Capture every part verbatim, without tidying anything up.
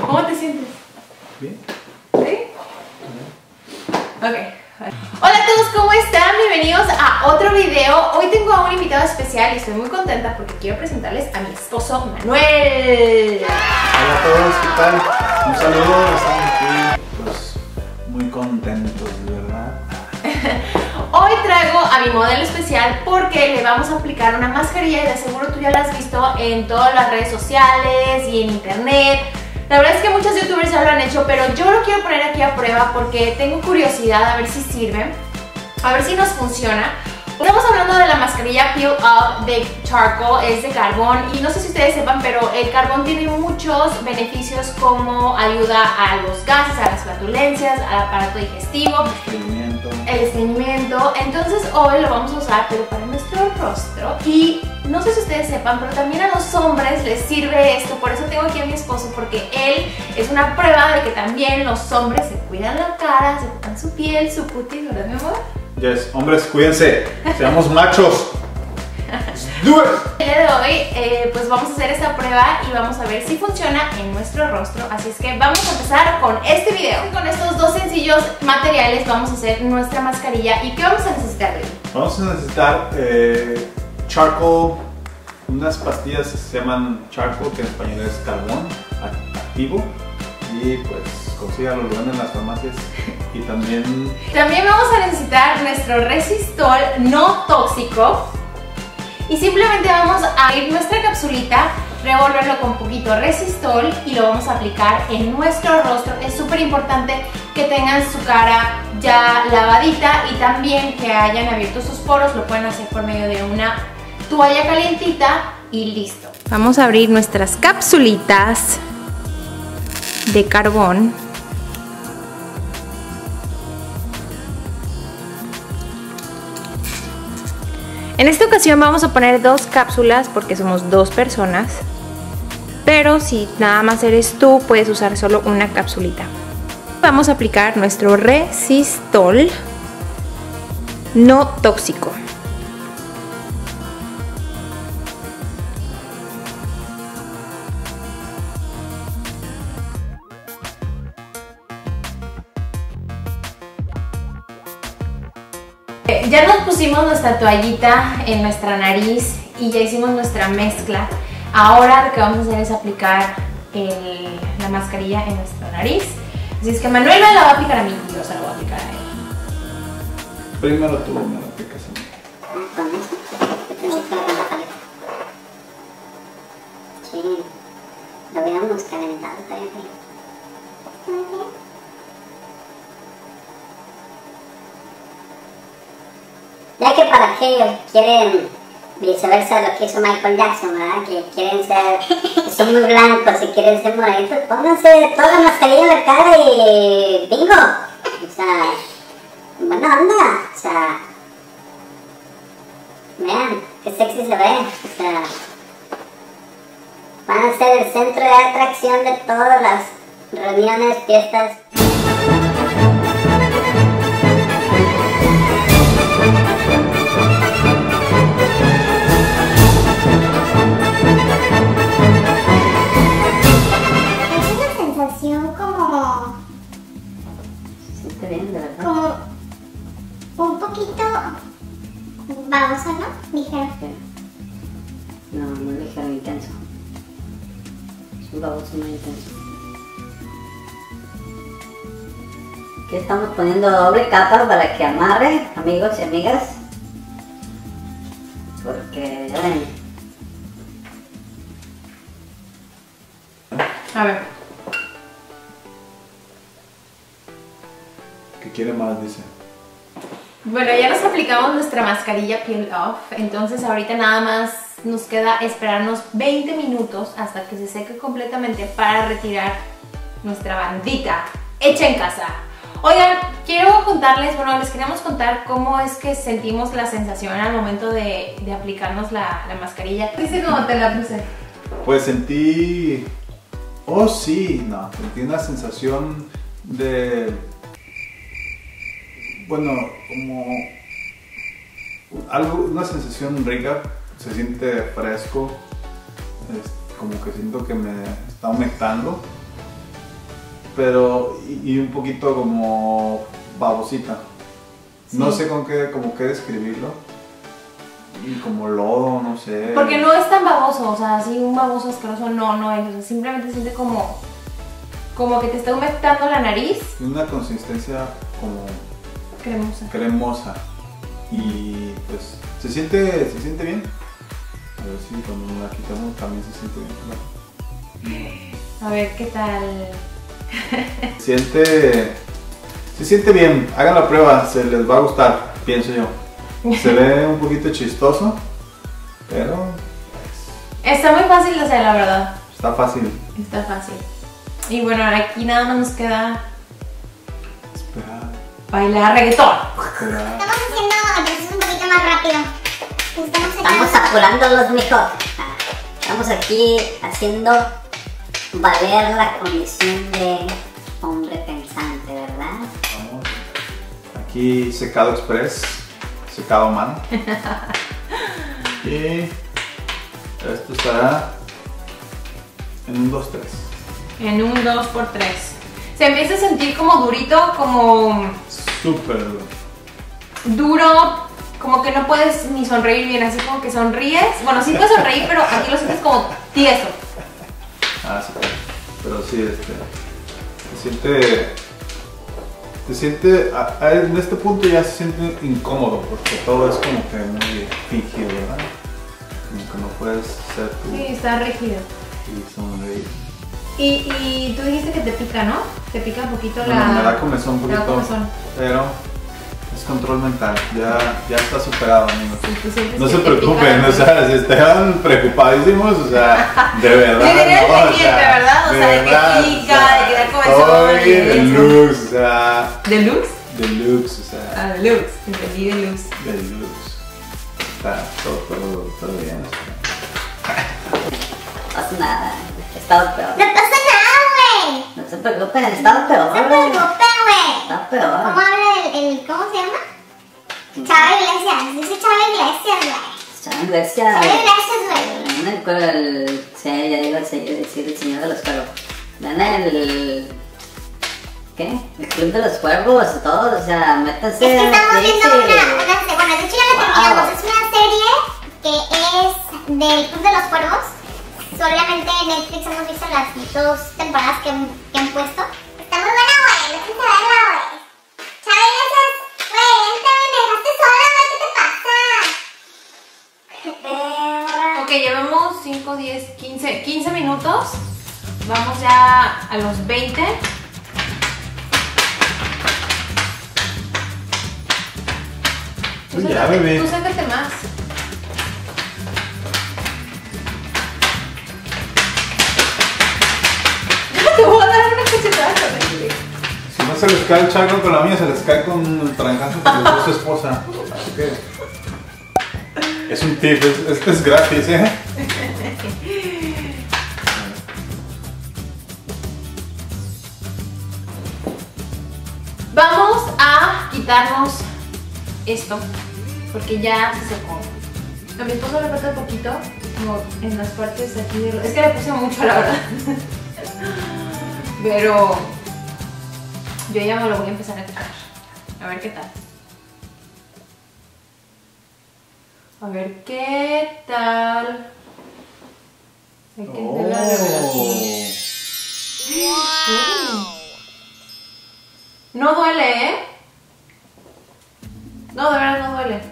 ¿Cómo te sientes? Bien. ¿Sí? Ok. Hola a todos, ¿cómo están? Bienvenidos a otro video. Hoy tengo a un invitado especial y estoy muy contenta porque quiero presentarles a mi esposo Manuel. Hola a todos, ¿qué tal? Un saludo, estamos aquí pues muy contentos, ¿verdad? Hoy traigo a mi modelo especial porque le vamos a aplicar una mascarilla y de seguro tú ya la has visto en todas las redes sociales y en internet. La verdad es que muchos youtubers ya lo han hecho, pero yo lo quiero poner aquí a prueba porque tengo curiosidad a ver si sirve, a ver si nos funciona. Estamos hablando de la mascarilla Peel Up de Charcoal, es de carbón y no sé si ustedes sepan, pero el carbón tiene muchos beneficios como ayuda a los gases, a las flatulencias, al aparato digestivo, Estreñimiento. el estreñimiento. Entonces hoy lo vamos a usar pero para nuestro rostro y no sé si ustedes sepan, pero también a los hombres les sirve esto. Por eso tengo aquí a mi esposo, porque él es una prueba de que también los hombres se cuidan la cara, se cuidan su piel, su cutis, ¿verdad mi amor? Yes, hombres, cuídense, seamos machos. Let's do it. El día de hoy eh, pues vamos a hacer esta prueba y vamos a ver si funciona en nuestro rostro. Así es que vamos a empezar con este video. Con estos dos sencillos materiales vamos a hacer nuestra mascarilla. ¿Y qué vamos a necesitar de él? Vamos a necesitar eh, charcoal, unas pastillas que se llaman charcoal, que en español es carbón activo. Y pues consíganlo, lo venden en las farmacias. Y también... También vamos a necesitar nuestro resistol no tóxico. Y simplemente vamos a abrir nuestra capsulita, revolverlo con poquito resistol y lo vamos a aplicar en nuestro rostro. Es súper importante que tengan su cara ya lavadita y también que hayan abierto sus poros. Lo pueden hacer por medio de una toalla calientita y listo. Vamos a abrir nuestras capsulitas de carbón. En esta ocasión vamos a poner dos cápsulas porque somos dos personas, pero si nada más eres tú puedes usar solo una capsulita. Vamos a aplicar nuestro resistol no tóxico. Ya nos pusimos nuestra toallita en nuestra nariz y ya hicimos nuestra mezcla. Ahora lo que vamos a hacer es aplicar el, la mascarilla en nuestra nariz. Así es que Manuel me la va a aplicar a mí y yo se la voy a aplicar a él. Primero tú me lo aplicas a mí. Sí, lo habíamos calentado también. Ya que para aquellos quieren viceversa lo que hizo Michael Jackson, ¿verdad? Que quieren ser, son muy blancos y quieren ser morenitos, pónganse toda la mascarilla en la cara y bingo. O sea, buena onda, o sea, vean, qué sexy se ve, o sea, van a ser el centro de atracción de todas las reuniones, fiestas. Como, siente bien, de verdad. Como un poquito babosa, ¿no? Ligero. No, muy ligero, intenso. Es un baboso muy intenso. Aquí estamos poniendo doble capa para que amarre, amigos y amigas. Porque ya ven. A ver. ¿Qué quiere más? Dice. Bueno, ya nos aplicamos nuestra mascarilla Peel Off, entonces ahorita nada más nos queda esperarnos veinte minutos hasta que se seque completamente para retirar nuestra bandita hecha en casa. Oigan, quiero contarles, bueno, les queríamos contar cómo es que sentimos la sensación al momento de, de aplicarnos la, la mascarilla. Dice cómo te la puse. Pues sentí... Oh sí, no, sentí una sensación de... Bueno, como algo, una sensación rica, se siente fresco, es como que siento que me está humectando pero y, y un poquito como babosita. Sí. No sé con qué, como qué describirlo. Y como lodo, no sé. Porque no es tan baboso, o sea, así un baboso asqueroso no, no es. O sea, simplemente siente como, como que te está humectando la nariz. Tiene una consistencia como Cremosa. cremosa. Y pues se siente, se siente bien. A ver si cuando la quitamos también se siente bien. A ver qué tal. Se siente, se siente bien. Hagan la prueba, se les va a gustar, pienso yo. Se ve un poquito chistoso, pero Está muy fácil de hacer, la verdad. está fácil. Está fácil. Y bueno, aquí nada más nos queda Esperar, bailar reggaetón. esperar. Estamos haciendo ejercicios un poquito más rápido. Estamos, Estamos apurándolos, mijo. Estamos aquí haciendo valer la condición de hombre pensante, ¿verdad? Vamos. Aquí secado express, secado a mano. Y esto estará en un dos tres. En un dos por tres. Se empieza a sentir como durito, como Súper. duro, como que no puedes ni sonreír bien, así como que sonríes. Bueno, sí puedes sonreír, pero aquí lo sientes como tieso. Ah, sí, pero sí, este, se siente, se siente, a- a- en este punto ya se siente incómodo porque todo es como que muy fingido, ¿verdad? Como que no puedes ser tú Sí, está rígido. y sonreír. Y, y tú dijiste que te pica, ¿no? Te pica un poquito Bueno, la... me da comezón un te da poquito, comezón. pero es control mental, ya, ya está superado, amigos. Sí, tú sientes No que se te preocupen, pica. o sea, si están preocupadísimos, o sea, de verdad. Sí, tenías no, o pendiente, sea, ¿verdad? O sea, de que verdad, pica, o sea, de que da comezón estoy y eso. deluxe, o sea, ¿Deluxe? deluxe, o sea, Ah, deluxe. Entendí deluxe. deluxe. Está todo, todo, todo bien. o sea. No pasa nada. He estado peor. No pasa nada, güey. No se preocupen, he estado peor. No se preocupen, güey. Está peor. ¿Cómo habla el, el- ¿cómo se llama? Chava Iglesias. Dice Chava Iglesias, güey. Chava Iglesias. Chava Iglesias, güey. No me acuerdo el... Sí, ya digo el señor, decir el señor de los cuervos. Dan el... ¿Qué? El club de los cuervos, todos, o sea, métanse. Es que estamos sí, viendo sí. una, una se- bueno, de hecho ya la Wow. terminamos. Es una serie que es del Club de los Cuervos. Solamente en Netflix hemos visto las dos temporadas que, han- que han puesto. Está muy buena, güey. Déjense verla, güey. Chava Iglesias, güey, vente, me dejaste sola, güey. ¿Qué te pasa? Ok, llevamos cinco, diez, quince, quince minutos. Vamos ya a los veinte. Tú Uy, ya, sácate- bebé. Tú sácate más. Te voy a dar una cachetada con el... Si no se les cae el chakra con la mía, se les cae con el trancazo que les dio su esposa. Así que es un tip, es- este es gratis, ¿eh? Vamos a quitarnos esto, porque ya se secó. A mi esposo le falta un poquito, como en las partes aquí de... Es que le puse mucho, la verdad. Pero yo ya me lo voy a empezar a quitar. A ver qué tal. A ver qué tal. Hay que hacer la revelación. Uy. No duele, ¿eh? No, de verdad no duele.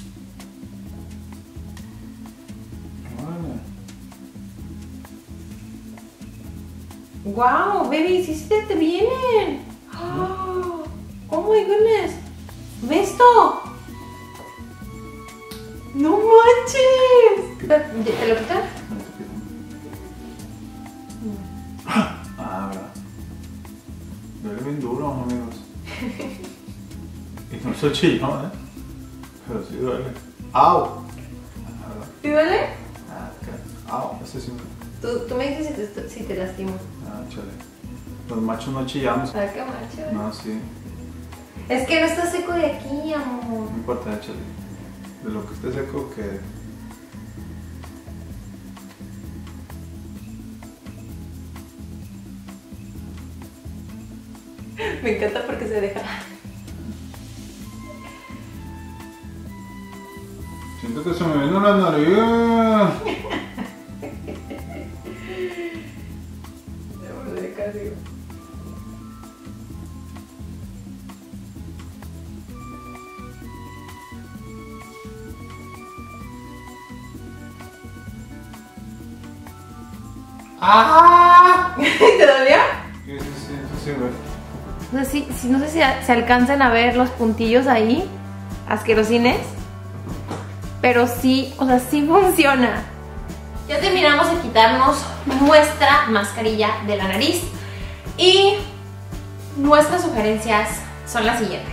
Wow, baby, sí se te vienen. Oh, oh my goodness. ¿Ves esto? No manches. ¿Te, te lo quitas? Ah, verdad. Duele bien duro, amigos. Y no soy chillón, ¿eh? Pero sí duele. ¡Au! Ah, verdad. ¿Te duele? Ah, ok. ¡Au! Ese sí me... Tú, tú me dices si te, si te lastimo. Ah, chale. Los machos no chillamos. ¿Sabes qué macho? No, sí. Es que no está seco de aquí, amor. No importa, échale. De lo que esté seco, que... Me encanta porque se deja. Siento que se me viene una nariz. ¡Ah! ¿Te dolió? Sí, sí, sí, sí, güey. No sé si, si, no sé si se alcanzan a ver los puntillos ahí, asquerosines, pero sí, o sea, sí funciona. Ya terminamos de quitarnos nuestra mascarilla de la nariz y nuestras sugerencias son las siguientes.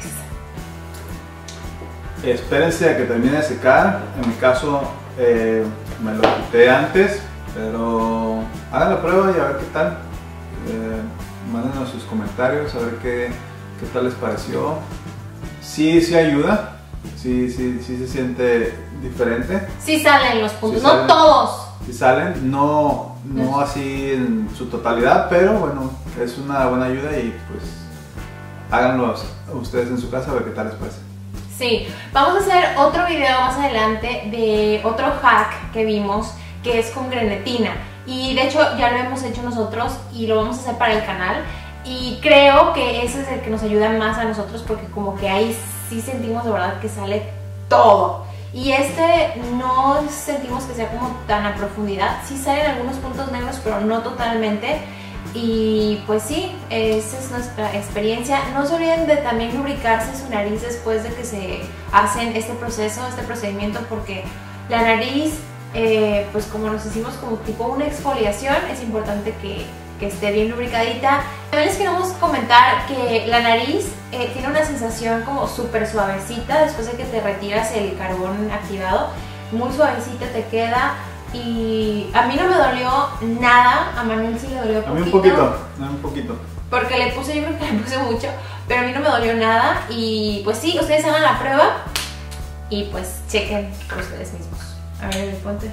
Espérense a que termine de secar. En mi caso eh, me lo quité antes, pero hagan la prueba y a ver qué tal. Eh, mándenos sus comentarios a ver qué, qué tal les pareció. Sí, sí ayuda, sí, sí, sí se siente diferente. Sí salen los puntos, Sí no salen. todos. Sí salen, no, no así en su totalidad, pero bueno, es una buena ayuda y pues háganlo ustedes en su casa a ver qué tal les parece. Sí, vamos a hacer otro video más adelante de otro hack que vimos que es con grenetina y de hecho ya lo hemos hecho nosotros y lo vamos a hacer para el canal y creo que ese es el que nos ayuda más a nosotros porque como que ahí sí sentimos de verdad que sale todo y este no sentimos que sea como tan a profundidad, sí salen algunos puntos negros pero no totalmente. Y pues sí, esa es nuestra experiencia. No se olviden de también lubricarse su nariz después de que se hacen este proceso, este procedimiento, porque la nariz, eh, pues como nos hicimos como tipo una exfoliación, es importante que, que esté bien lubricadita. También les queremos comentar que la nariz eh, tiene una sensación como súper suavecita después de que te retiras el carbón activado. Muy suavecita te queda. Y a mí no me dolió nada, a Manuel sí le dolió poquito. A mí un poquito, a mí un poquito. Porque le puse, yo creo que le puse mucho, pero a mí no me dolió nada. Y pues sí, ustedes hagan la prueba y pues chequen por ustedes mismos. A ver, ponte.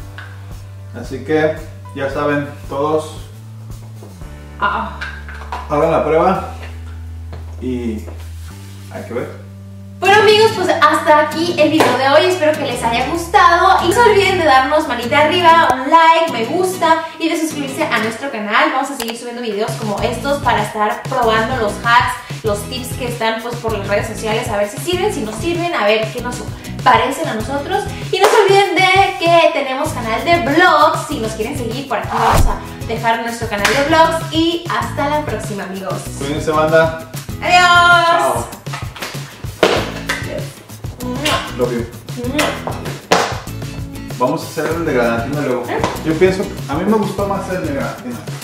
Así que ya saben, todos Ah, hagan la prueba y hay que ver. Bueno amigos, pues hasta aquí el video de hoy, espero que les haya gustado y no se olviden de darnos manita arriba, un like, me gusta y de suscribirse a nuestro canal. Vamos a seguir subiendo videos como estos para estar probando los hacks, los tips que están pues por las redes sociales, a ver si sirven, si no sirven, a ver qué nos parecen a nosotros. Y no se olviden de que tenemos canal de vlogs, si nos quieren seguir por aquí vamos a dejar nuestro canal de vlogs y hasta la próxima amigos. Cuídense, banda. Adiós. Chao. Love you. Vamos a hacer el de granatina luego. Yo pienso, a mí me gustó más el de granatina.